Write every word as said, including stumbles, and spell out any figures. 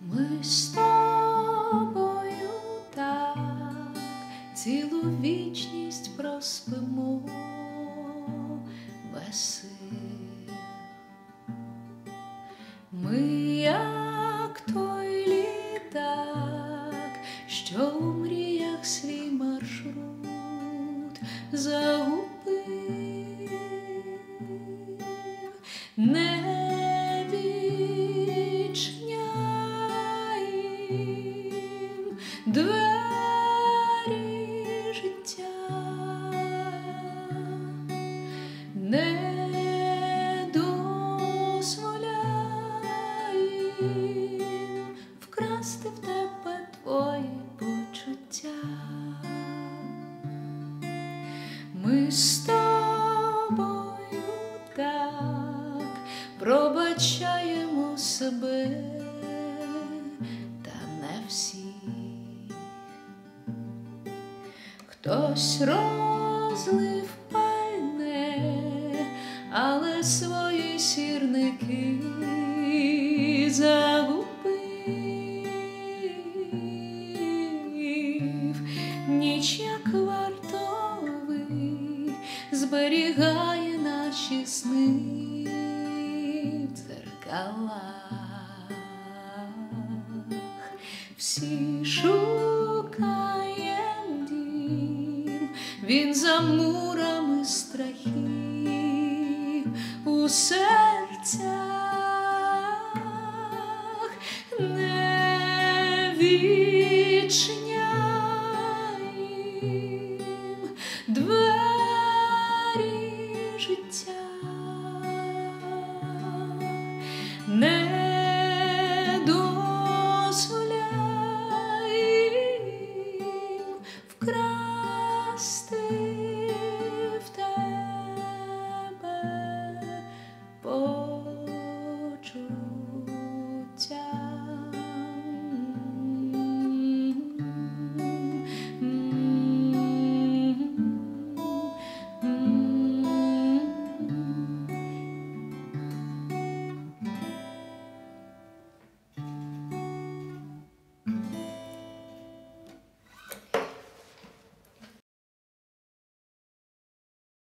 Ми з тобою так цілу вічність проспимо без сил. Ми, як той літак, що у мріях свій маршрут загубив, не відчиняєм двері життя, не дозволяєм вкрасти в тебе твої почуття. Ми з тобою так пробачаємо себе, та не всі. Хтось розлив пальне, але свої сірники загубив. Ніч, як вартовий, зберігає наші сни в дзеркалах. Всі шукаєм дім, він за мурами страхів у серцях не відчиняє